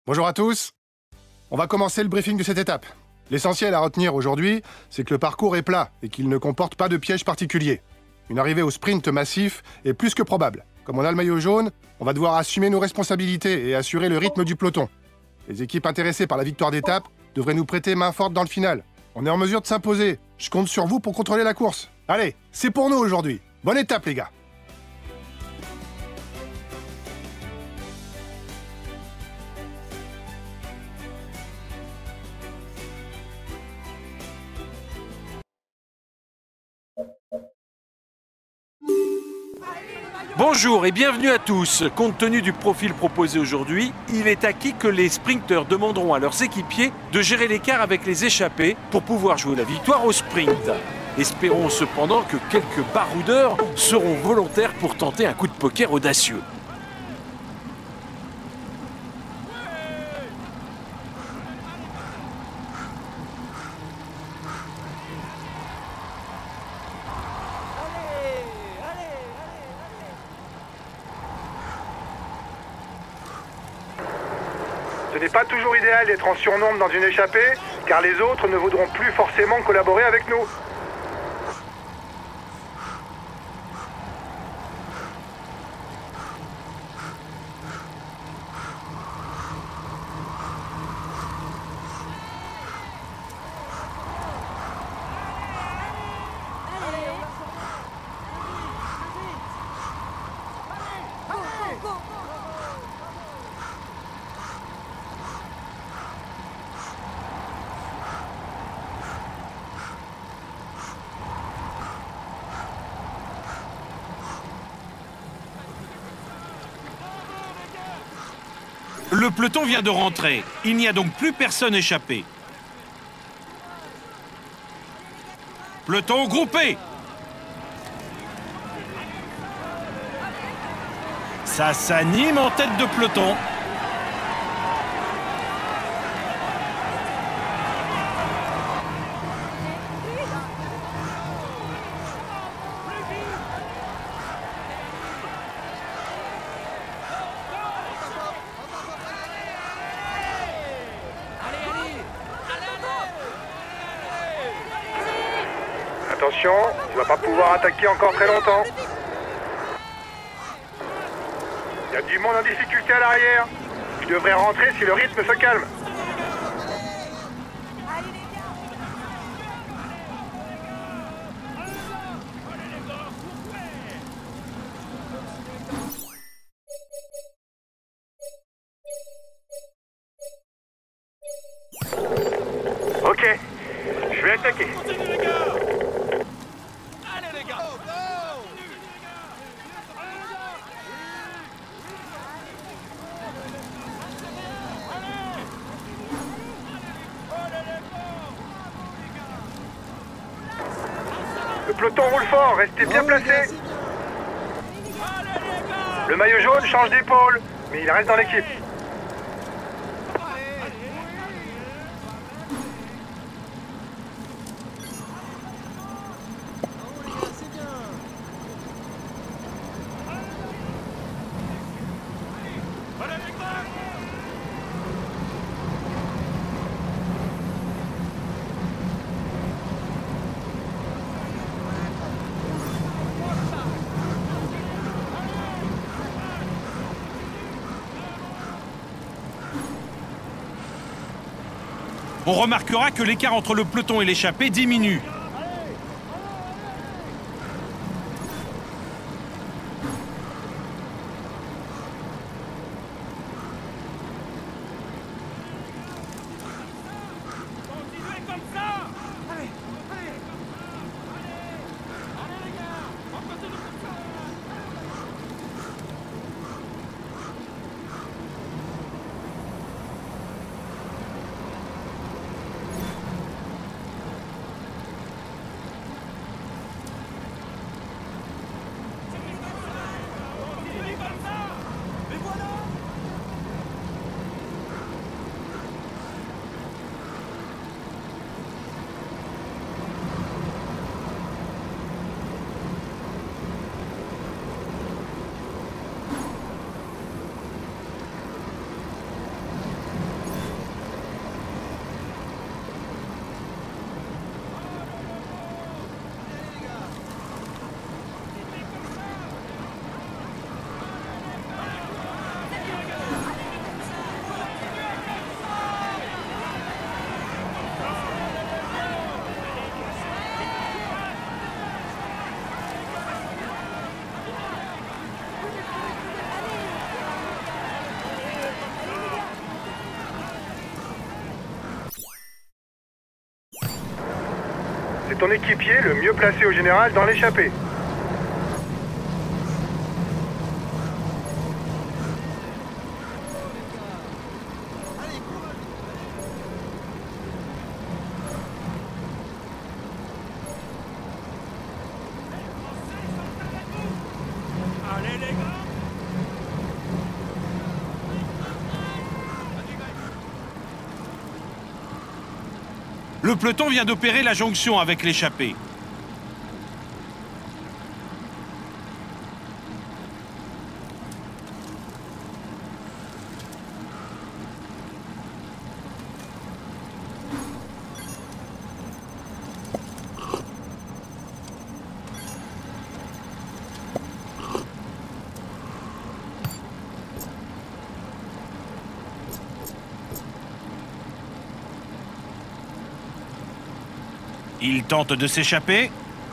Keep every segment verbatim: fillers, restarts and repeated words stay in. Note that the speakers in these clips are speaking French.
Bonjour à tous. On va commencer le briefing de cette étape. L'essentiel à retenir aujourd'hui, c'est que le parcours est plat et qu'il ne comporte pas de piège particulier. Une arrivée au sprint massif est plus que probable. Comme on a le maillot jaune, on va devoir assumer nos responsabilités et assurer le rythme du peloton. Les équipes intéressées par la victoire d'étape devraient nous prêter main forte dans le final. On est en mesure de s'imposer. Je compte sur vous pour contrôler la course. Allez, c'est pour nous aujourd'hui. Bonne étape les gars. Bonjour et bienvenue à tous. Compte tenu du profil proposé aujourd'hui, il est acquis que les sprinteurs demanderont à leurs équipiers de gérer l'écart avec les échappés pour pouvoir jouer la victoire au sprint. Espérons cependant que quelques baroudeurs seront volontaires pour tenter un coup de poker audacieux. Ce n'est pas toujours idéal d'être en surnombre dans une échappée, car les autres ne voudront plus forcément collaborer avec nous. Le peloton vient de rentrer. Il n'y a donc plus personne échappé. Peloton groupé. Ça s'anime en tête de peloton. Attention, tu vas pas pouvoir attaquer encore très longtemps. Il y a du monde en difficulté à l'arrière. Tu devrais rentrer si le rythme se calme. Ok, je vais attaquer. Le peloton roule fort, restez bien placés. Le maillot jaune change d'épaule, mais il reste dans l'équipe. On remarquera que l'écart entre le peloton et l'échappée diminue. c'est ton équipier le mieux placé au général dans l'échappée. Le peloton vient d'opérer la jonction avec l'échappée. Il tente de s'échapper.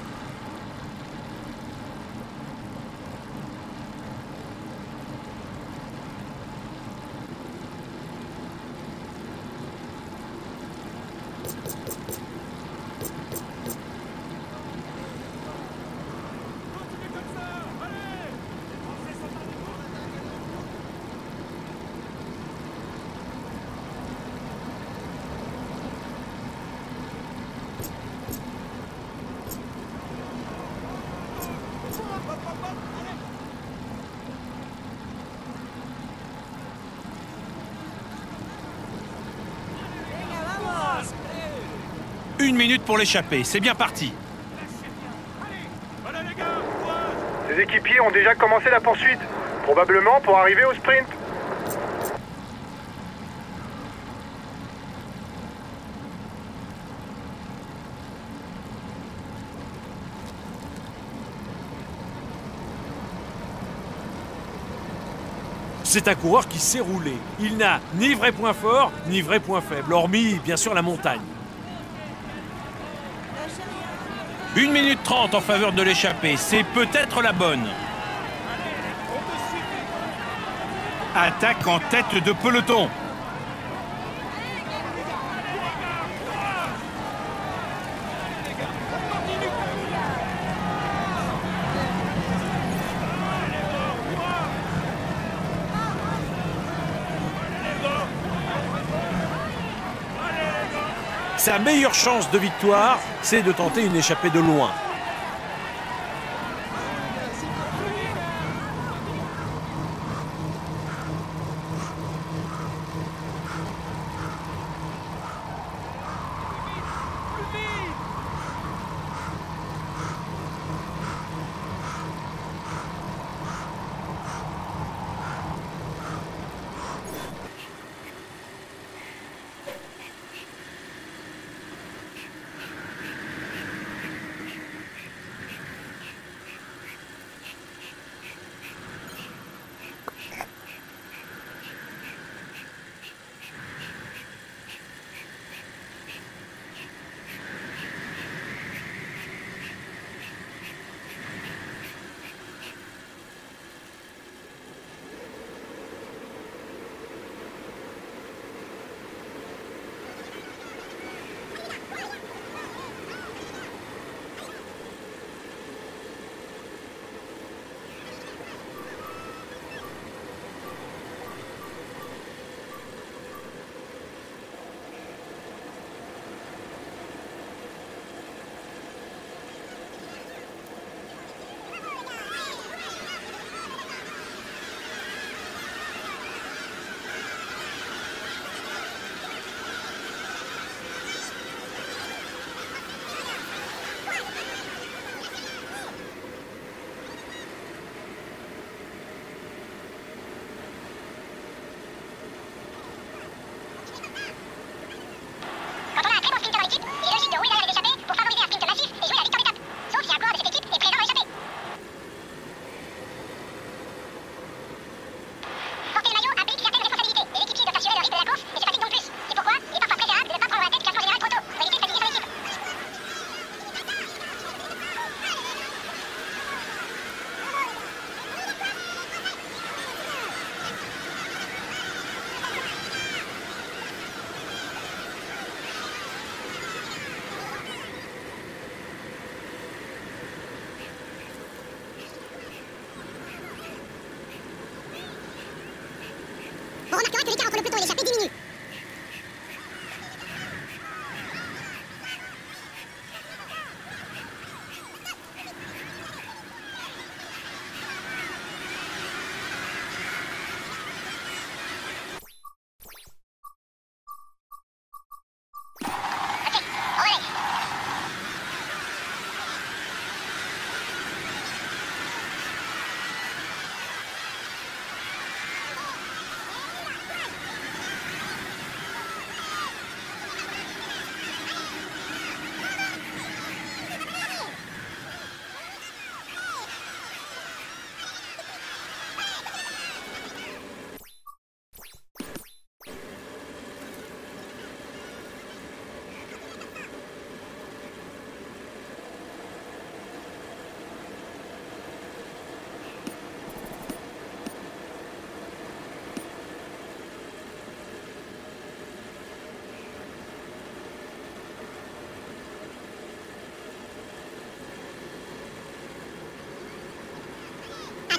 Une minute pour l'échapper, c'est bien parti. Ses équipiers ont déjà commencé la poursuite, probablement pour arriver au sprint. C'est un coureur qui sait rouler. Il n'a ni vrai point fort, ni vrai point faible, hormis bien sûr la montagne. une minute trente en faveur de l'échappée, c'est peut-être la bonne. Attaque en tête de peloton. Sa meilleure chance de victoire, c'est de tenter une échappée de loin.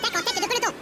attaque en tête de peloton.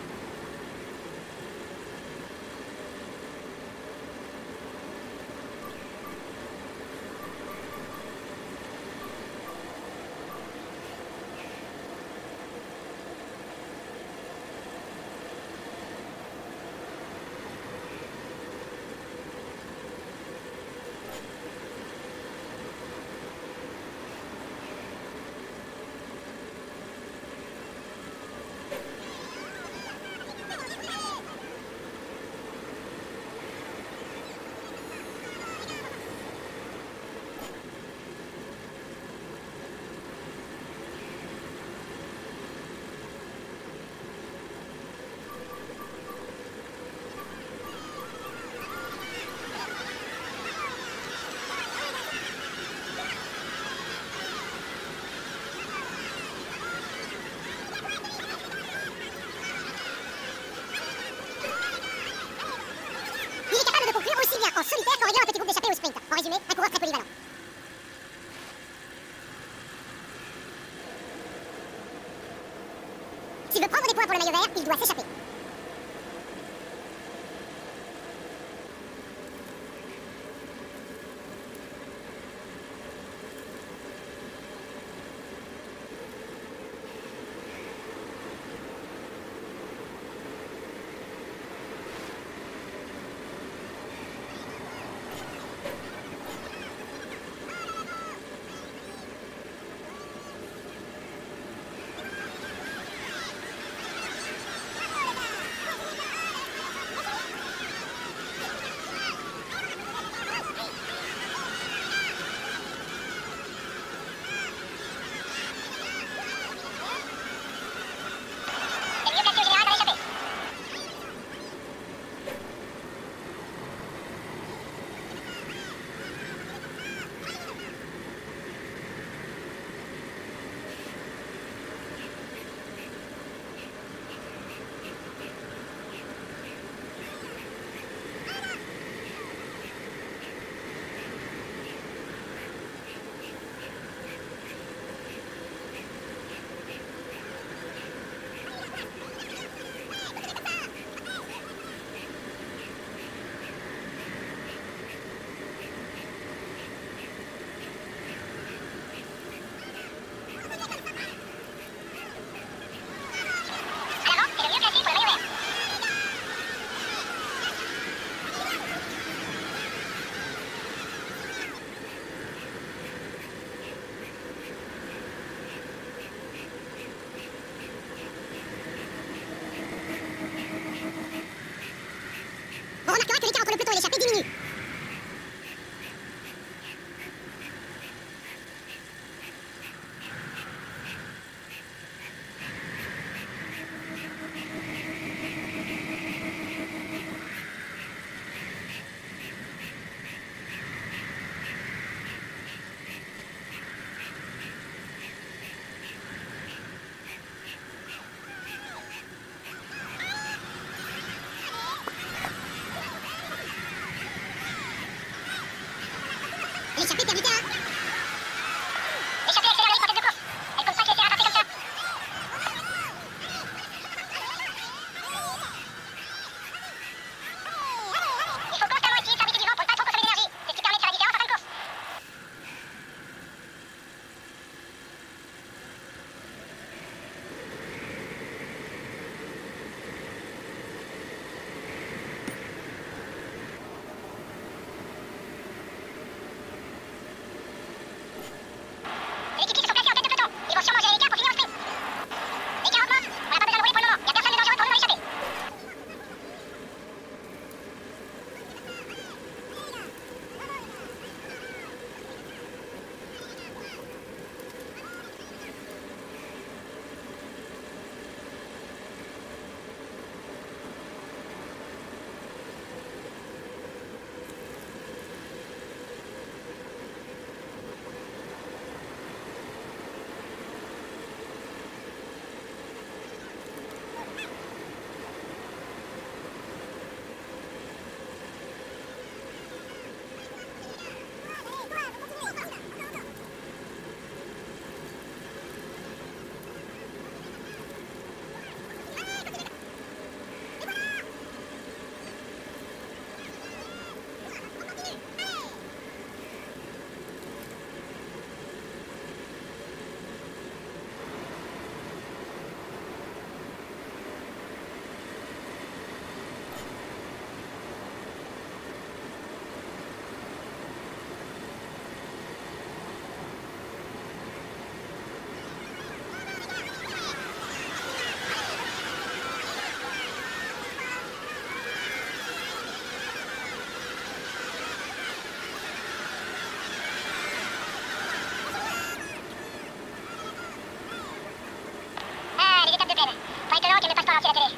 En solitaire qu'en réunion un petit groupe d'échappés au sprint. En résumé, un coureur très polyvalent. S'il veut prendre des points pour le maillot vert, il doit s'échapper. On remarquera que l'écart entre le peloton et l'échappée diminue. L'échappée perd du terrain. L'échappée accélère la ligne en tête de course. Elle compte pas se laisser rattraper comme ça. Il faut constamment essayer de s'arrêter du vent pour ne pas trop consommer d'énergie. C'est ce qui permet de faire la différence en fin de course. ralenti la télé.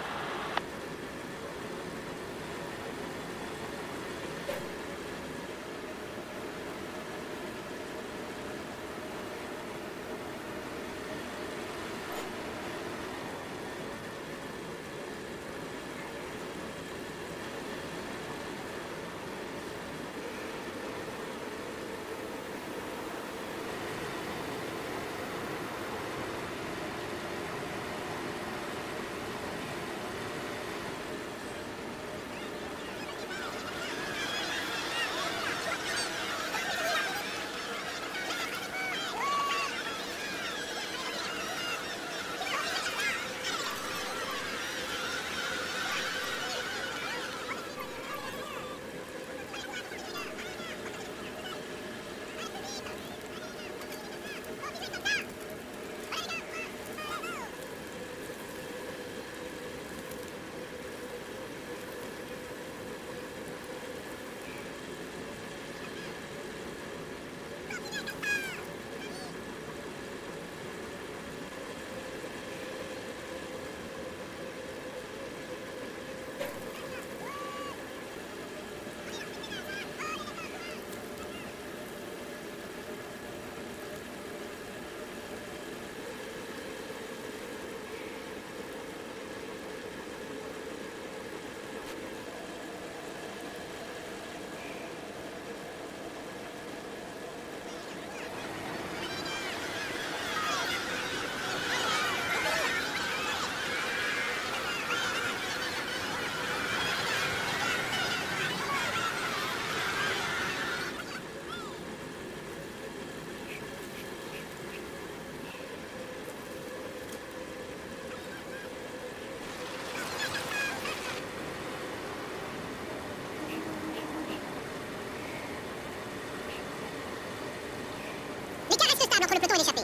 Entre le peloton et l'échappée.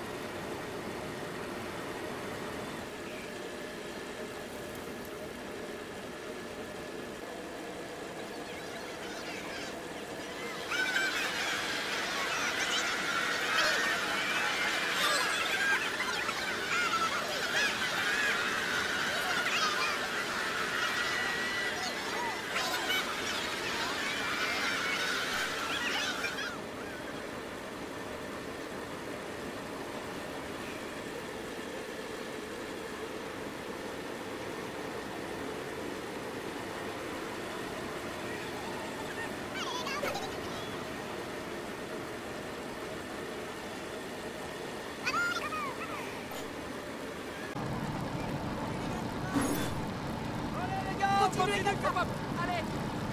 Allez.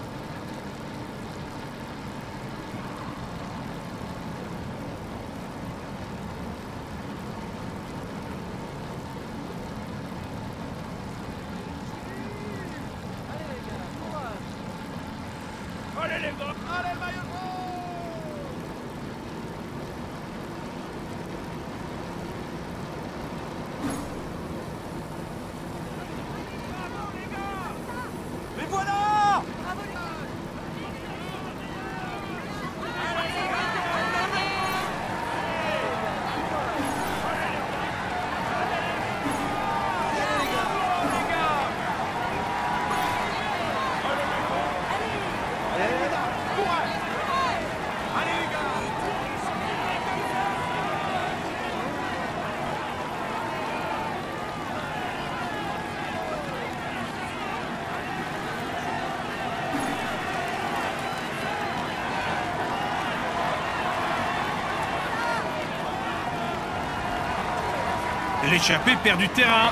Allez les gars, allez le maillot jaune. L'échappée perd du terrain.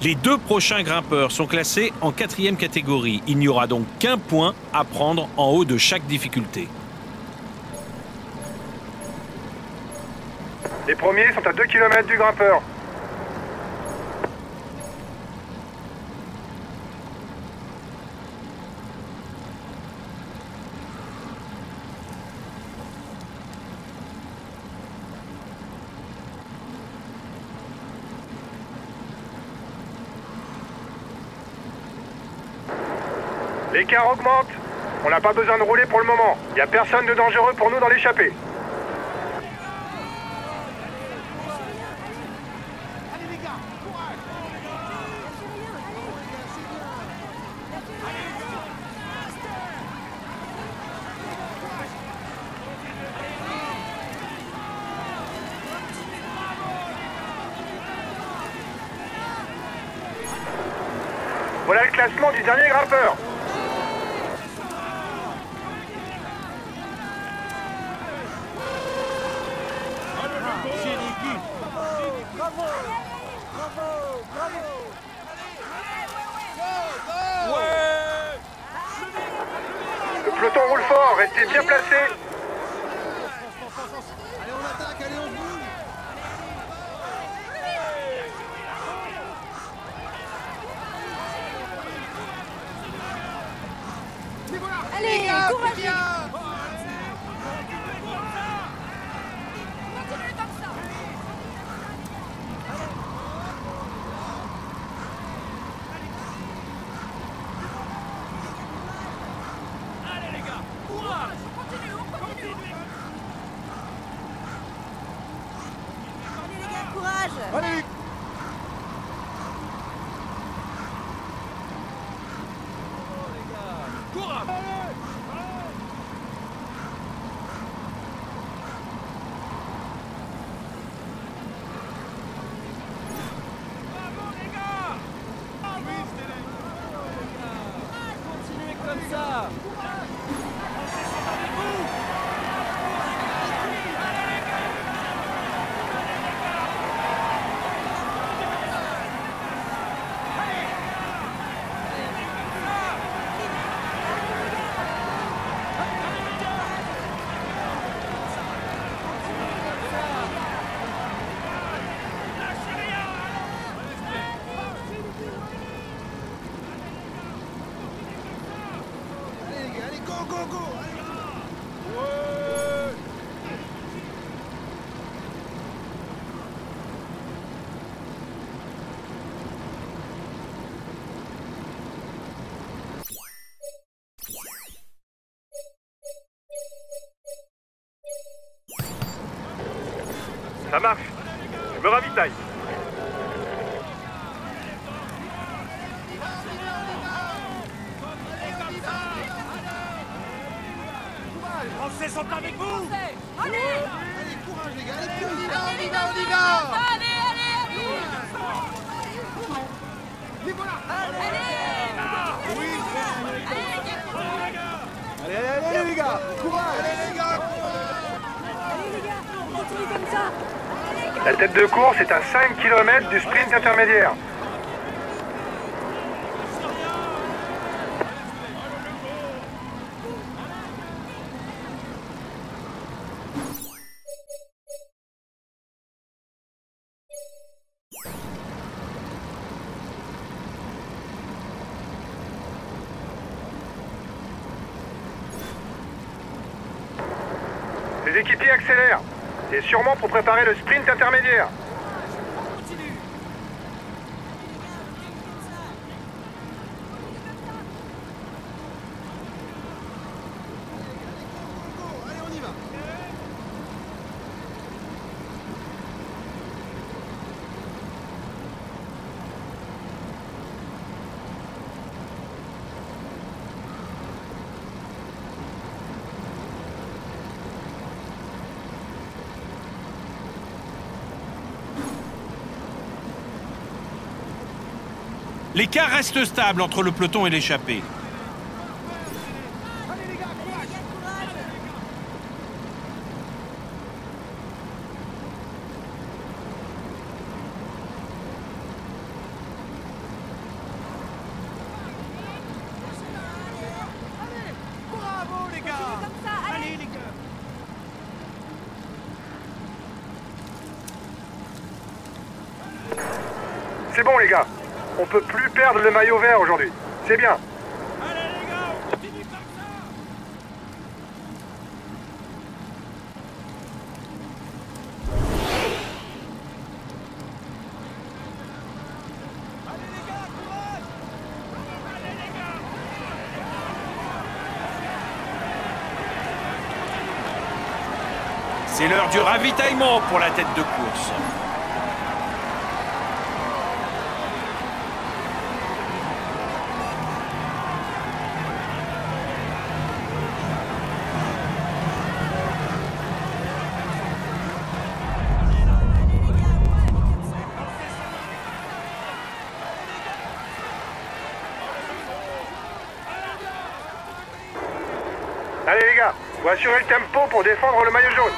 Les deux prochains grimpeurs sont classés en quatrième catégorie. Il n'y aura donc qu'un point à prendre en haut de chaque difficulté. Les premiers sont à deux kilomètres du grimpeur. L'écart augmente. On n'a pas besoin de rouler pour le moment. Il n'y a personne de dangereux pour nous dans l'échappée. Voilà le classement du dernier grimpeur. Le peloton roule fort, restez bien placés. Allez, on attaque, allez, on bouge. Allez, courage! Allez. Go, go, allez. Ouais. Ça marche. Je me ravitaille. Les Français sont avec vous. Allez! Allez, courage les gars, allez, on y va, Allez, on les y gars, va, on y va. Allez, allez, allez! Et voilà. Allez! Oui. Allez, les gars, courage! Allez, allez, allez les gars, courage. Allez les gars. Allez, les gars, on continue comme ça! Allez, les gars! La tête de course est à cinq kilomètres du sprint intermédiaire. Les équipiers accélèrent. C'est sûrement pour préparer le sprint intermédiaire. Allez, on y va. L'écart reste stable entre le peloton et l'échappée. C'est bon les gars, on peut plus perdre le maillot vert aujourd'hui. C'est bien. C'est l'heure du ravitaillement pour la tête de course. Allez les gars, faut assurer le tempo pour défendre le maillot jaune.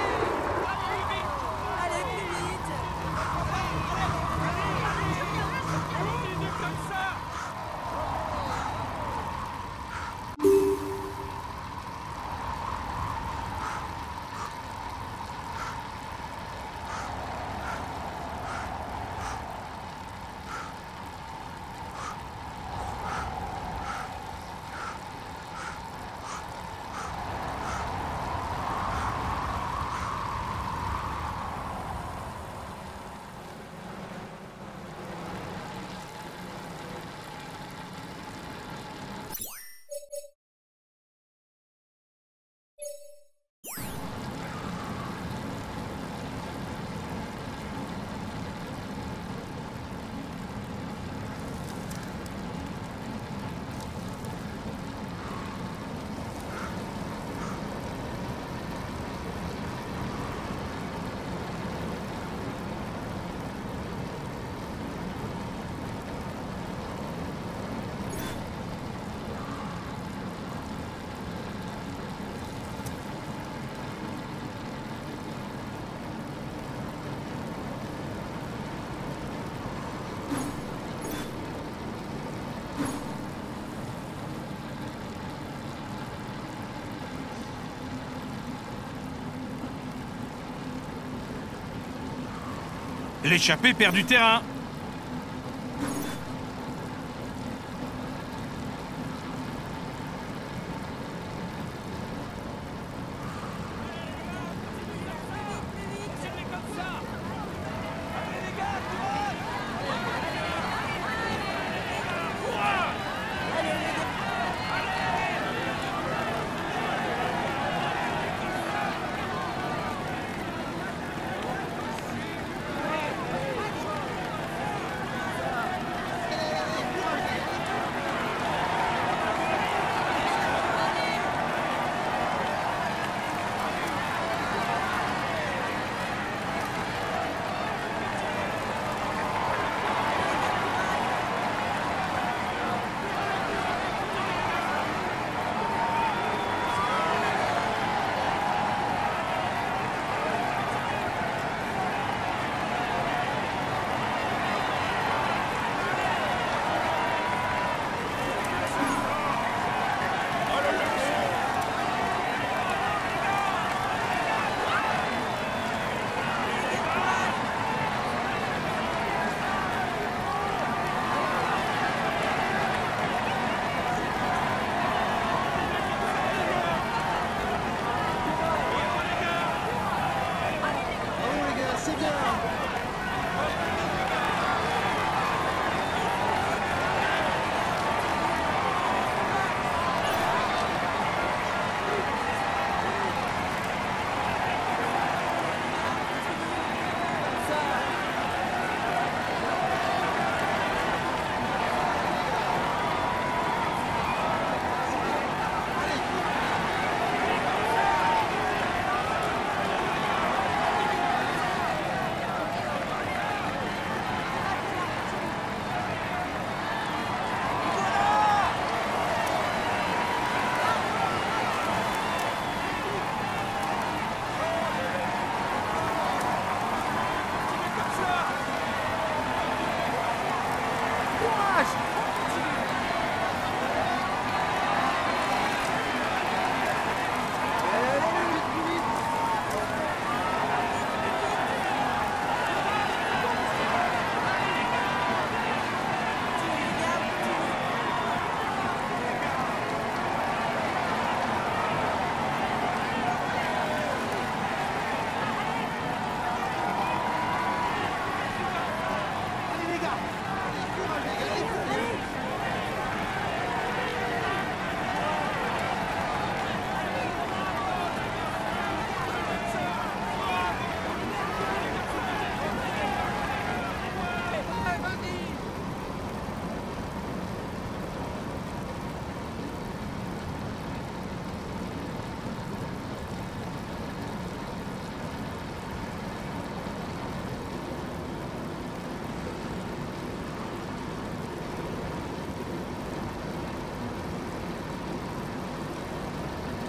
L'échappée perd du terrain.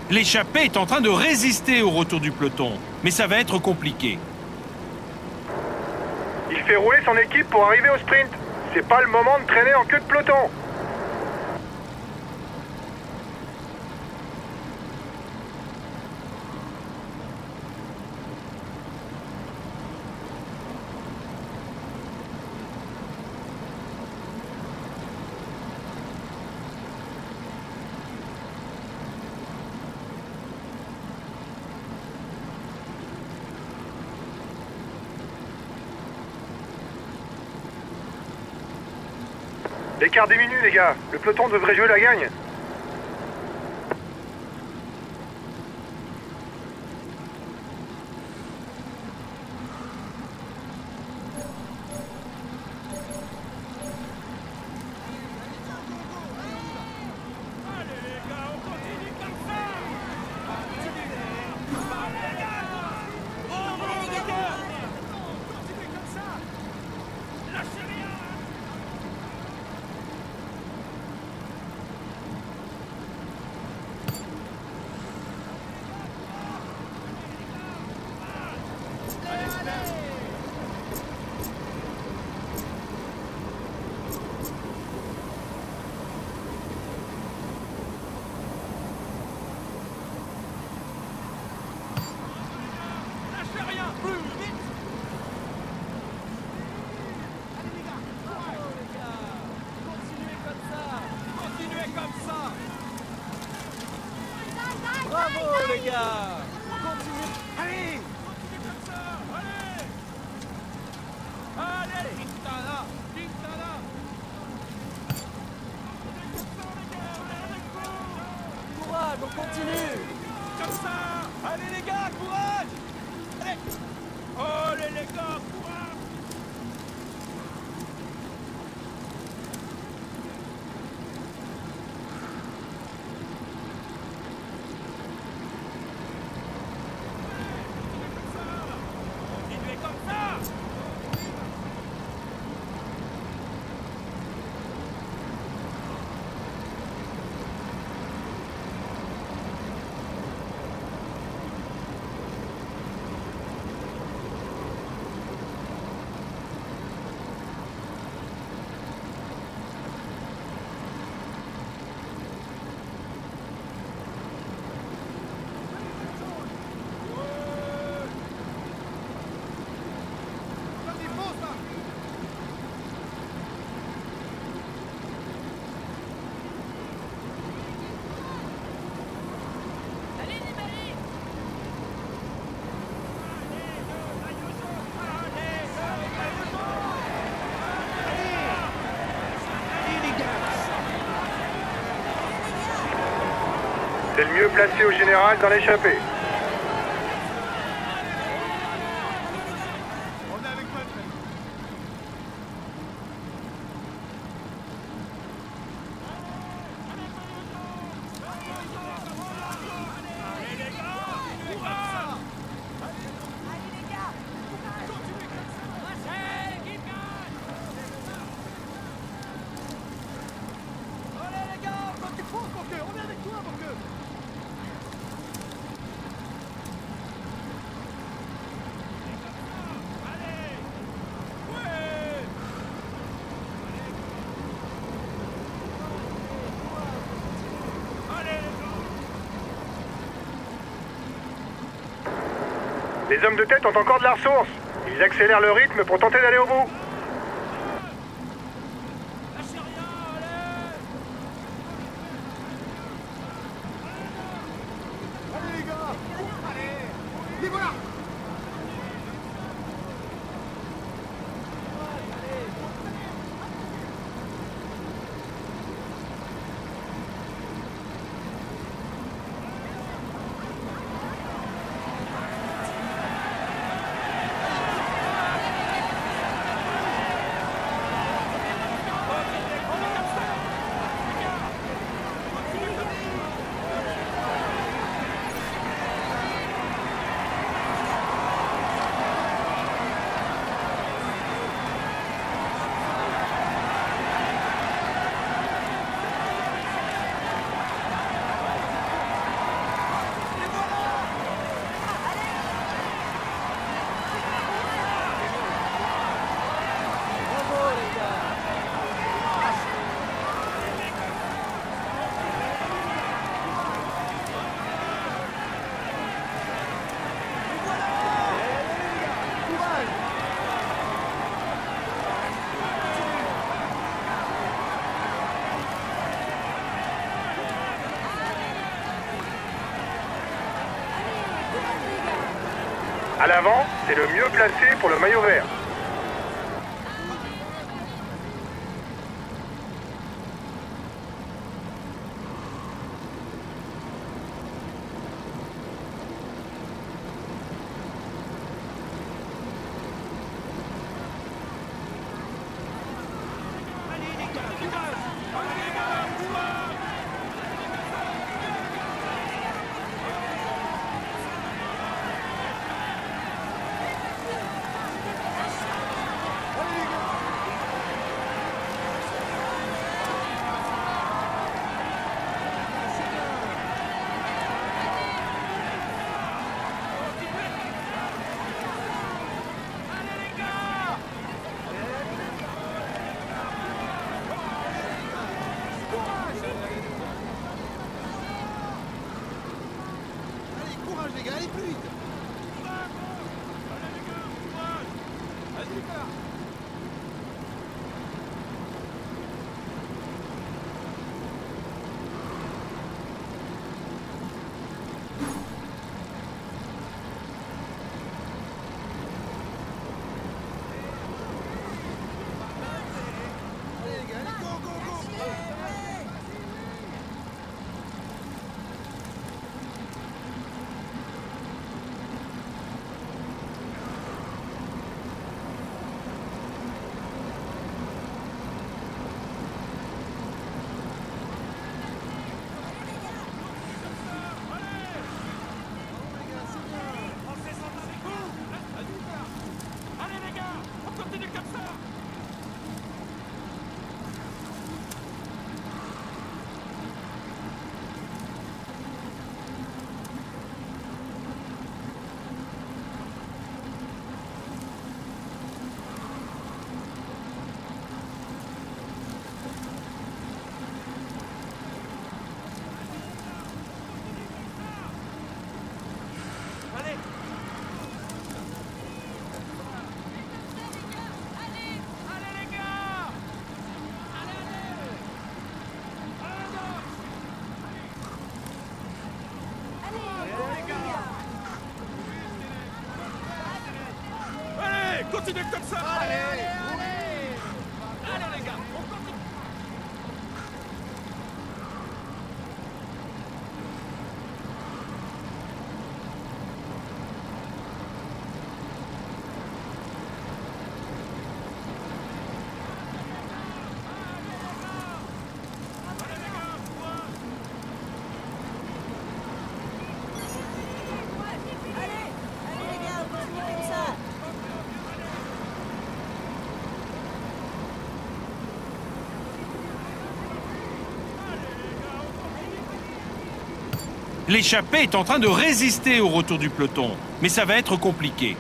L'échappée est en train de résister au retour du peloton. Mais ça va être compliqué. Il fait rouler son équipe pour arriver au sprint. C'est pas le moment de traîner en queue de peloton. L'écart diminue, les gars. Le peloton devrait jouer la gagne. Bravo les gars! Continuez! Allez! Allez! Quintana! Quintana! Courage, on continue! Comme ça! Allez les gars, courage! Allez! Oh les, les gars, courage! C'est le mieux placé au général dans l'échappée. Les hommes de tête ont encore de la ressource. Ils accélèrent le rythme pour tenter d'aller au bout. Allez les gars! Allez! Les voilà! À l'avant, c'est le mieux placé pour le maillot vert. Les gars, allez plus vite. Vas-y les gars. Continuez comme ça. Allez, allez, allez. Allez les gars, on continue. L'échappée est en train de résister au retour du peloton, mais ça va être compliqué.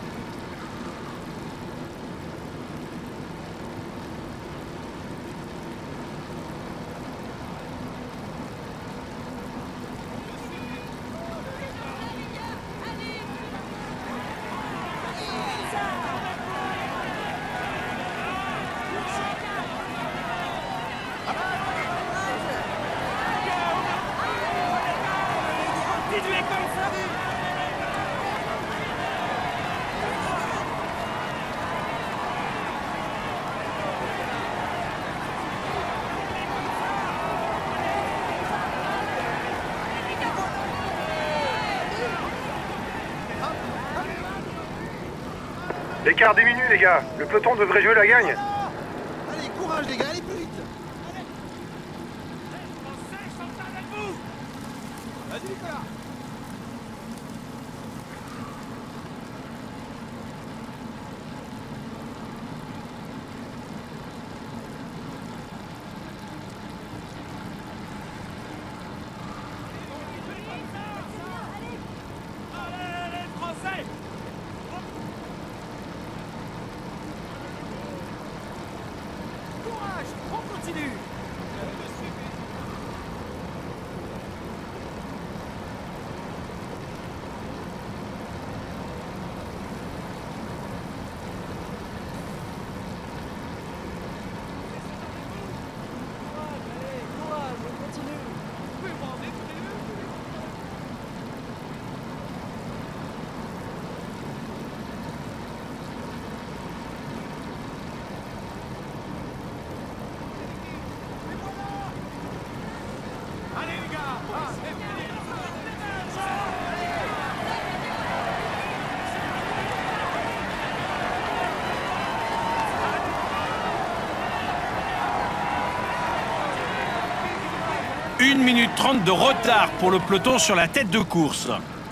L'écart diminue les gars, le peloton devrait jouer la gagne. Allez, courage les gars, allez plus vite. Vas-y Nicolas. Allez les Français. Courage, on continue. une minute trente de retard pour le peloton sur la tête de course.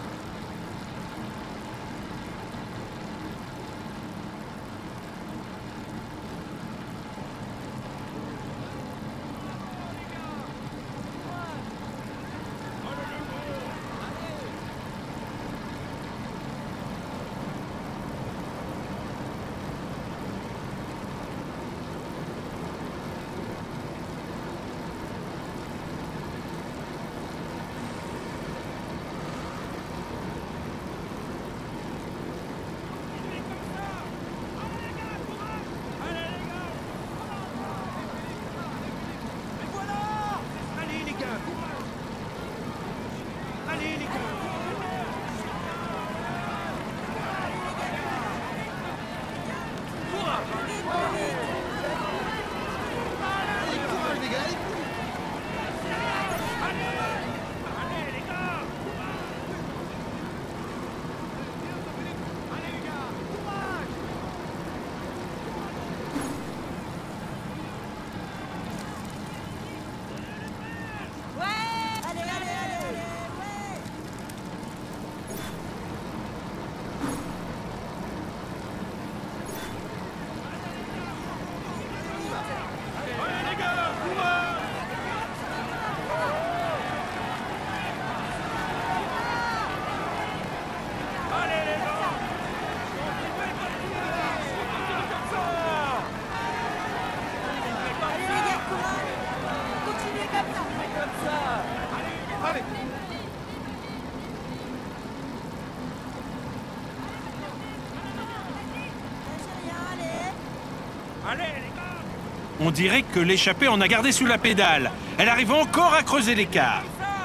On dirait que l'échappée en a gardé sous la pédale. Elle arrive encore à creuser l'écart.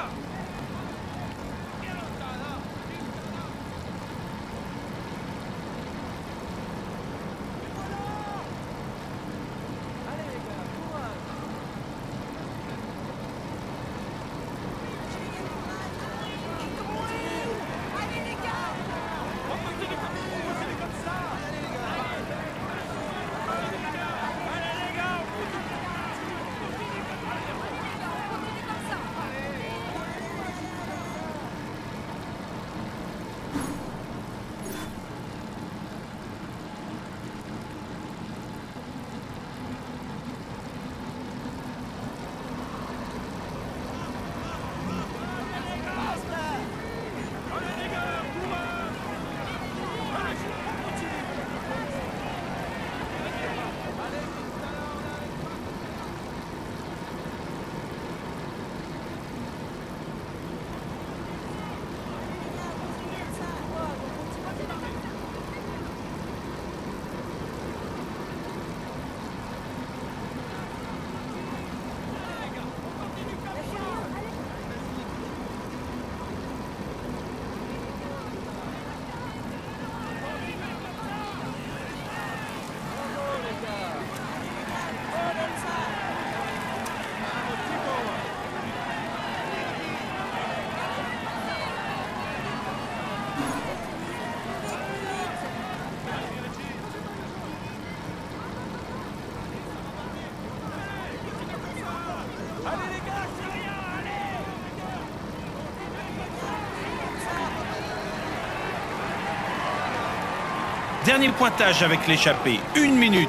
Dernier pointage avec l'échappée, une minute.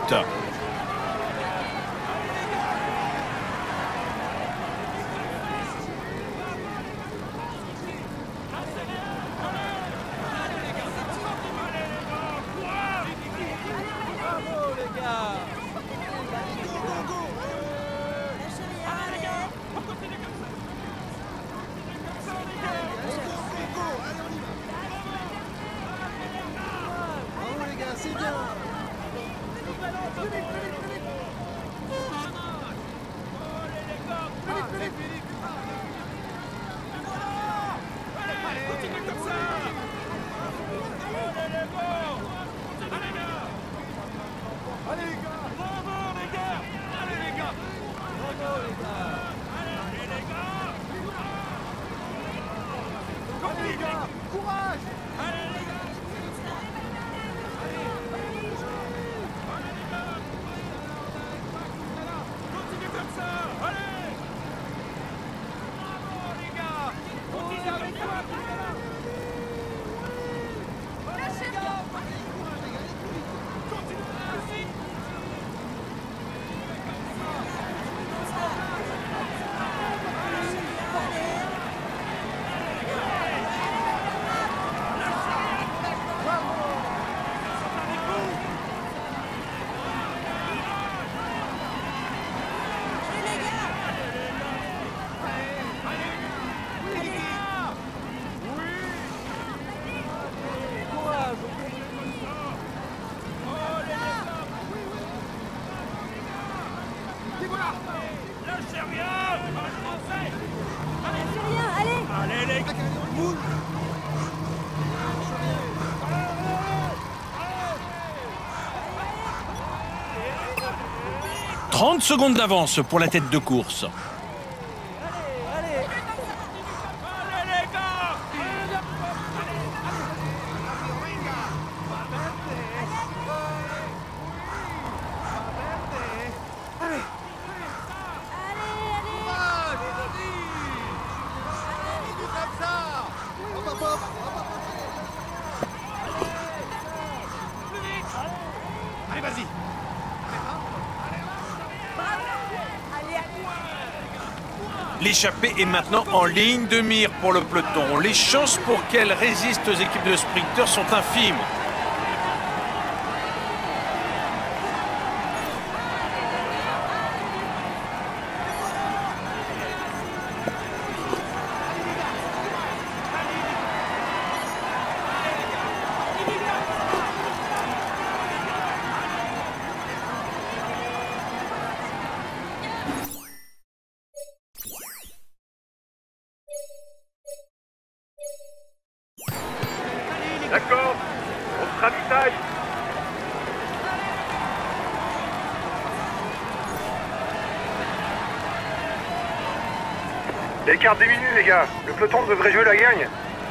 trente secondes d'avance pour la tête de course. L'échappée est maintenant en ligne de mire pour le peloton. Les chances pour qu'elle résiste aux équipes de sprinteurs sont infimes. D'accord, on se ravitaille. L'écart diminue, les gars. Le peloton devrait jouer la gagne.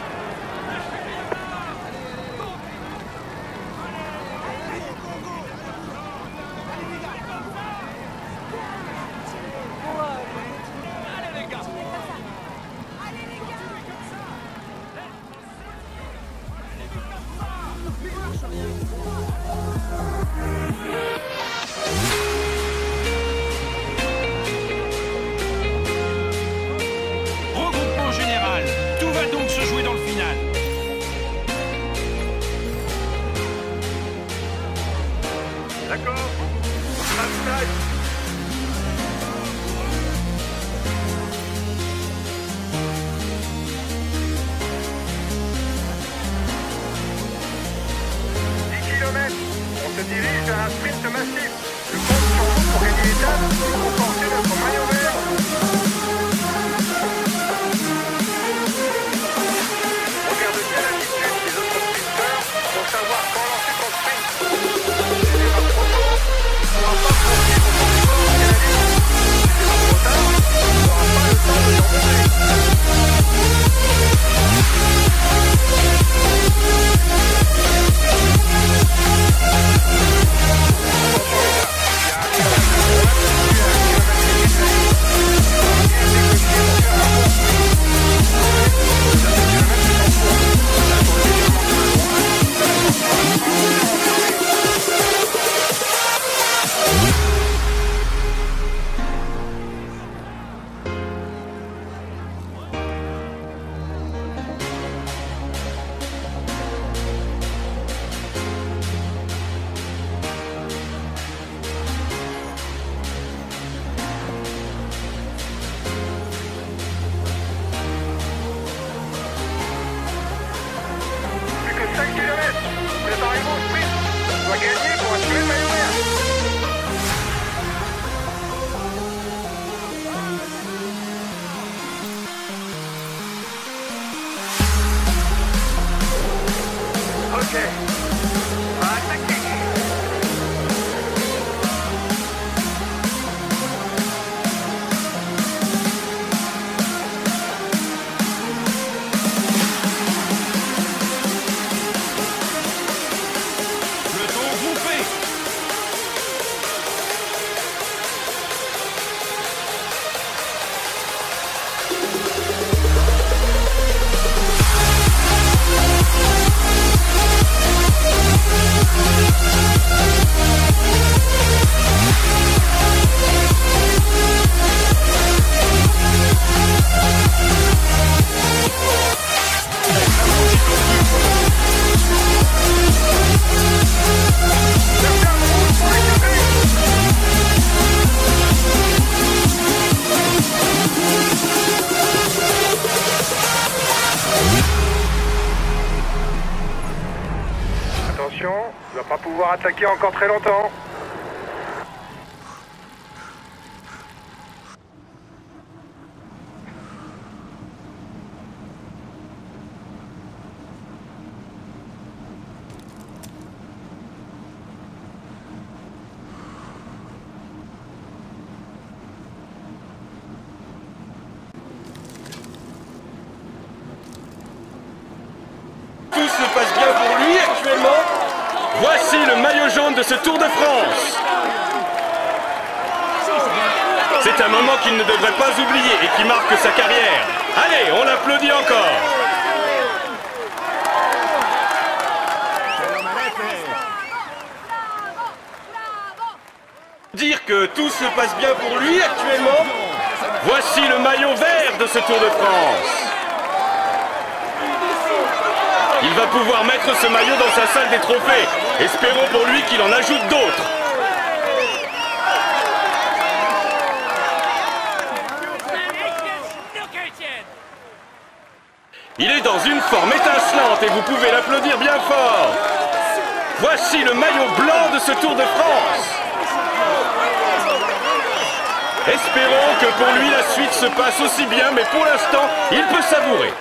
Regroupement général. Tout va donc se jouer dans le final. D'accord, on se ravitaille. dix kilomètres. On se dirige vers un sprint massif. Le compte sur vous pour gagner l'étape et conforter notre maillot vert. Regarde bien l'attitude des autres sprinteurs pour savoir quand lancer ton sprint. Si c'est pas trop tôt, tu ne pourras pas poursuivre ton effort et la ligne. Si c'est pas trop tard, tu n'auras pas le temps de l'emmener. cinq kilomètres. Préparez-vous au sprint. On doit gagner pour assurer le maillot vert. Ok. On va attaquer. Peloton groupé. Attention, on ne va pas pouvoir attaquer encore très longtemps. passe bien pour lui actuellement, voici le maillot jaune de ce Tour de France. C'est un moment qu'il ne devrait pas oublier et qui marque sa carrière. Allez, on l'applaudit encore. Dire que tout se passe bien pour lui actuellement, voici le maillot vert de ce Tour de France. Il va pouvoir mettre ce maillot dans sa salle des trophées. Espérons pour lui qu'il en ajoute d'autres. Il est dans une forme étincelante et vous pouvez l'applaudir bien fort. Voici le maillot blanc de ce Tour de France. Espérons que pour lui la suite se passe aussi bien, mais pour l'instant, il peut savourer.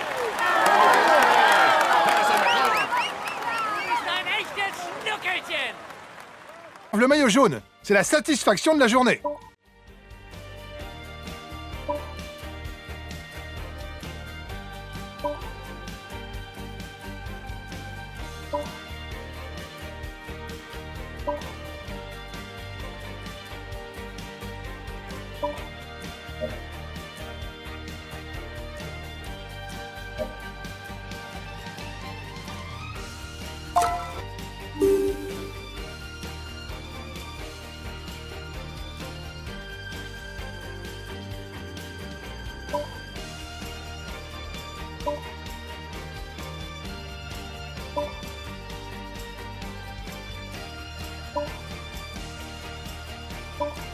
Le maillot jaune, c'est la satisfaction de la journée.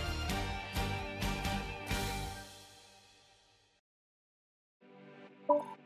Oh.